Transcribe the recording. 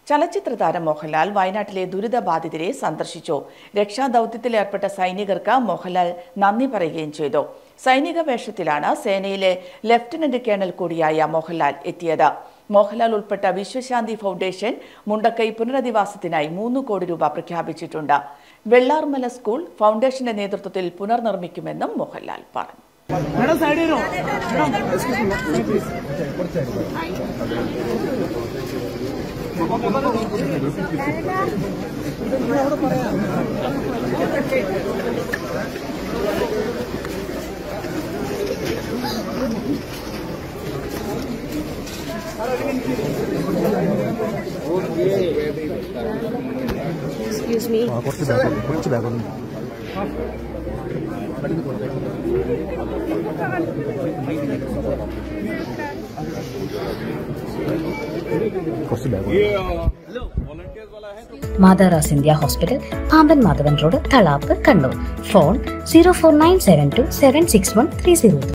ചലച്ചിത്ര താരം മോഹൻലാൽ വയനാട്ടിലെ ദുരിതബാധിതരെ സന്ദർശിച്ചു. രക്ഷാദൌത്യത്തിലേർപ്പെട്ട സൈനികർക്ക് മോഹൻലാൽ നന്ദി പറയുകയും ചെയ്തു. സൈനിക വേഷത്തിലാണ് സേനയിലെ ലഫ്റ്റനന്റ് കേണൽ കൂടിയായ മോഹൻലാൽ എത്തിയത്. മോഹൻലാൽ ഉൾപ്പെട്ട വിശ്വശാന്തി ഫൗണ്ടേഷൻ മുണ്ടക്കൈ പുനരധിവാസത്തിനായി 3 കോടി രൂപ പ്രഖ്യാപിച്ചിട്ടുണ്ട്. വെള്ളാർമല സ്കൂൾ ഫൗണ്ടേഷന്റെ നേതൃത്വത്തിൽ പുനർനിർമ്മിക്കുമെന്നും മോഹൻലാൽ പറഞ്ഞു. Excuse me. മാതാറാസ് India hospital, Pamban Madhavan road, Thalap, Kannur. Phone 04972 761 302.